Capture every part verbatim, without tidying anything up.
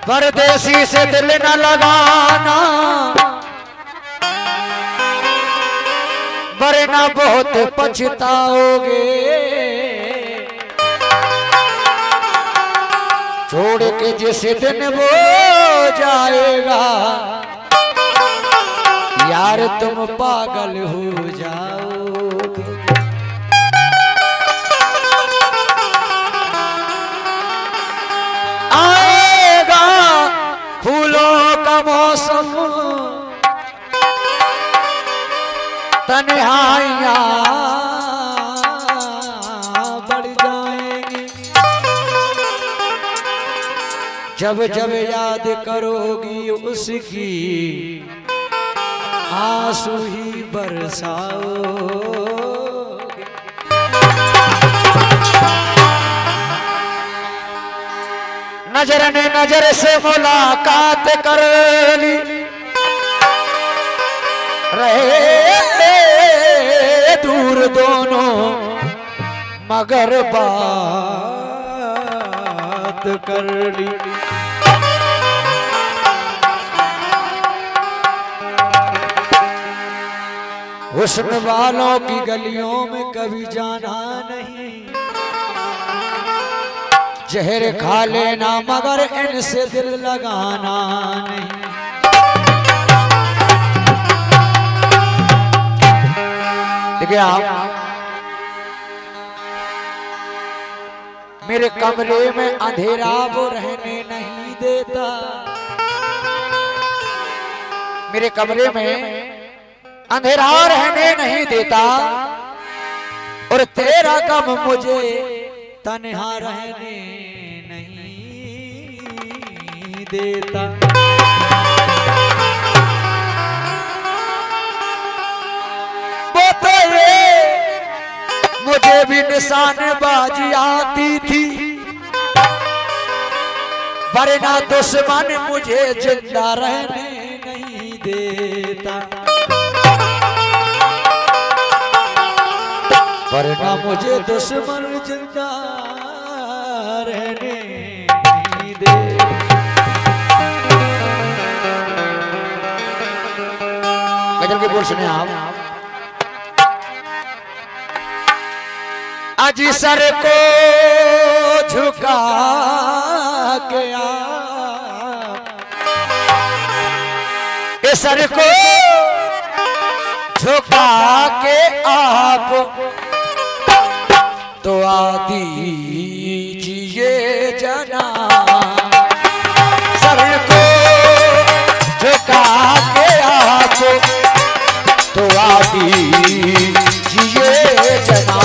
परदेसी से दिल न लगाना वरना बहुत पछताओगे। छोड़ के जिस दिन वो जाएगा यार तुम पागल हो जाओगे। आएगा फूलों का मौसम तन्हाइयां बढ़ जाएंगी। जब जब याद करोगी उसकी आंसू ही बरसाओ। नजर ने नजर से मुलाकात कर ली रहे दूर दोनों मगर बात कर ली। हुस्न वालों की गलियों में कभी जाना नहीं। जहर खा लेना मगर इनसे दिल लगाना नहीं। देखिए आप मेरे कमरे में अंधेरा वो रहने नहीं देता। मेरे कमरे में अंधेरा रहने नहीं देता और तेरा गम मुझे तन्हा रहने नहीं देता। वो तेरे मुझे भी निशानेबाजी आती थी वरना दुश्मन मुझे जिंदा रहने नहीं देता। वरना मुझे दुश्मन जिंदा रहने नहीं दे। गजल के बोल सुने आप। अजी सर को झुका के आ सर को झुका के आप तो आ दीजिए जना। सर को झुका के आप तो आ दीजिए जना।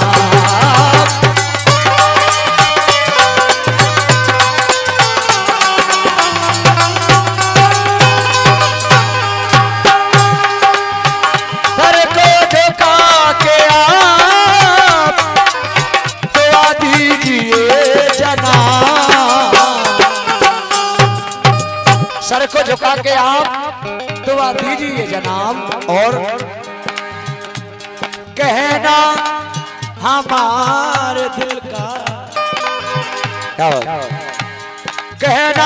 सर को झुका के आप दुआ दीजिए जनाब और कहना हमारे दिल का कहना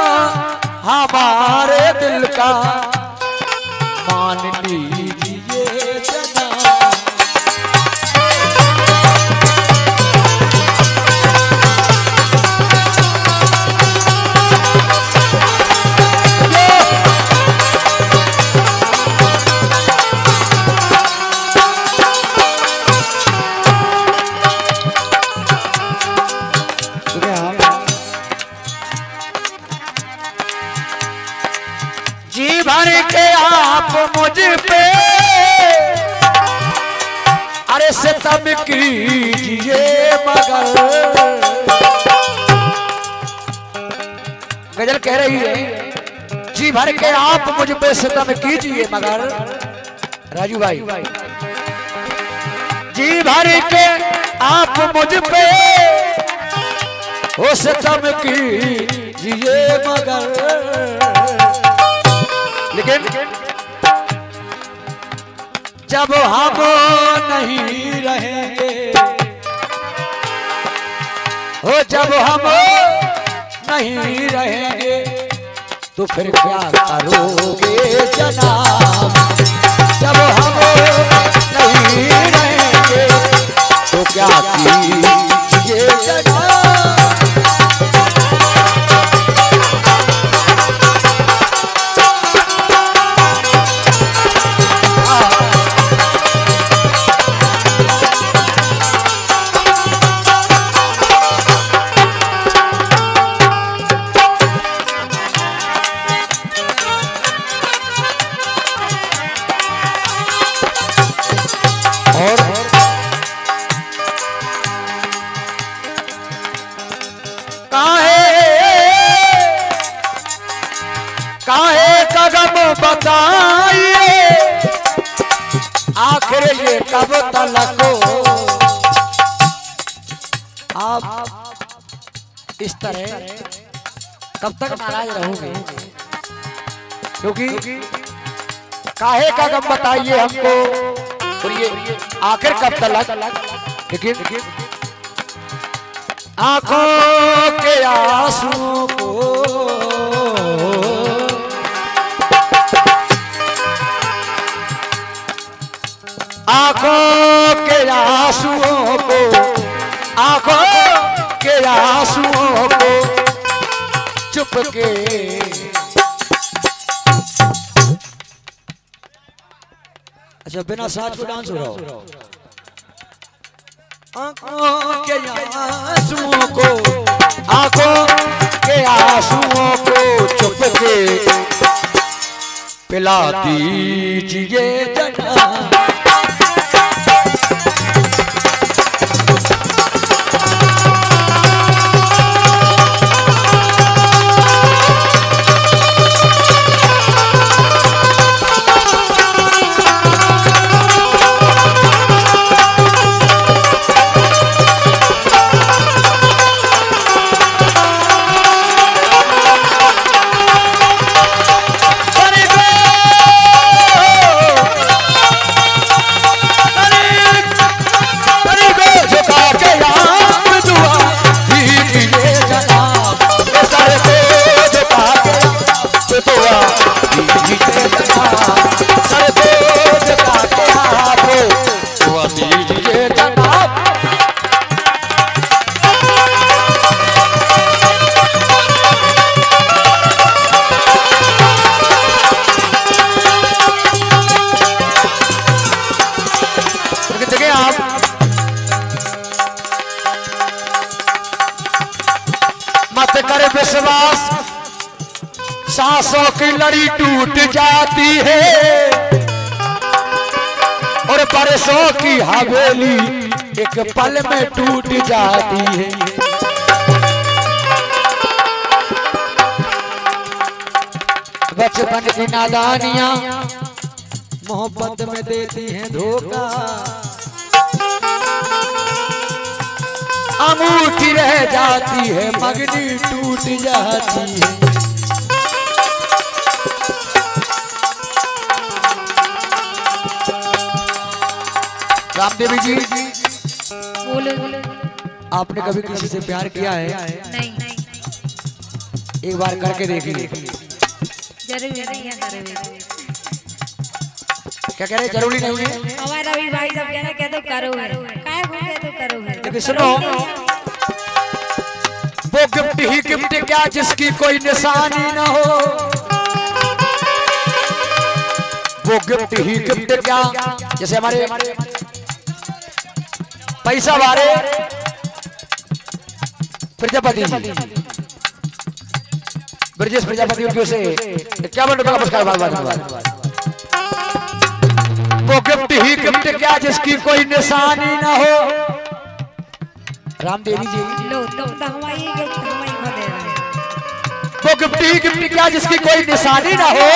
हमारे दिल का मान लीजिए जनाब। जी भर के आप मुझ पे अरे सितम कीजिए मगर। गजल कह रही है जी भर के आप मुझ पे सितम कीजिए मगर। राजू भाई जी भर के आप मुझ पे वो सितम कीजिए मगर। लेकिन जब हम नहीं रहेंगे हो जब हम नहीं रहेंगे तो फिर क्या करोगे जनाब, जब हम नहीं रहेंगे तो क्या कीजिए जनाब। बताइए आखिर ये कब तक आप इस तरह कब तक नाराज रहोगे, क्योंकि काहे का गम बताइए हमको, और ये आखिर कब तक। लेकिन आंखों के आंसू को आंखों के आंसुओं को आंखों के आंसुओं को चुप के अच्छा बिना साथ को डांस हो रहा हो। आंखों के आंसुओं को आंखों के आंसुओं को चुप के पिला दीजिए जनाब। मत कर विश्वास सांसों की लड़ी टूट जाती है और बरसों की हवेली एक पल में टूट जाती है। बचपन की नादानियां मोहब्बत में देती हैं धोखा, अंगूठी रह जाती है मगनी टूट जाती है। रामदेवी जी बोलो। आपने कभी किसी से प्यार किया है? नहीं। एक बार करके देखिए। जरूरी नहीं है करोगे। क्या कह रहे? जरूरी नहीं है। हमारा भी भाई सब कहना कह तो करोगे, काहे भूखे तो करोगे। लेकिन सुनो, वो गिफ्ट ही गिफ्ट क्या जिसकी कोई निशानी ना हो, वो गिफ्ट ही गिफ्ट क्या। जैसे हमारे पैसा वाले प्रजापति ब्रजेश प्रजापति उनकी से क्या बोल रहे पुरस्कार बार बार बार। वो गिफ्ट ही गिफ्ट क्या जिसकी कोई निशानी ना हो। रामदेवी जी लो तुम तो हमारी गिफ्ट हमारी को दे रहे हैं। वो गिफ्ट ही गिफ्ट क्या जिसकी कोई निशानी ना हो,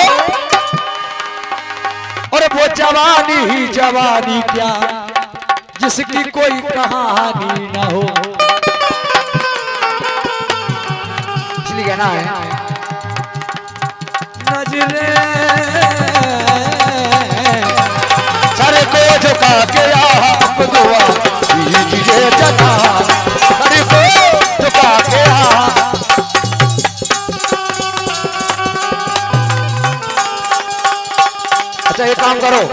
और वो जवानी ही जवानी क्या जिसकी कोई कहानी ना हो। इसलिए कहना है नजरे सर को झुका के आप दुआ कीजिए जनाब, सर को झुका के आप अच्छा एक काम करो,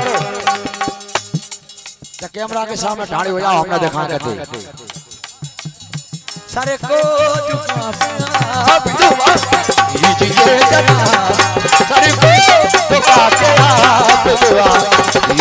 कैमरा के सामने ठाड़ी हो जाओ, हमने देखा करते सारे को सब दुआ कीजिए जना, सारे को दुआ के आप दुआ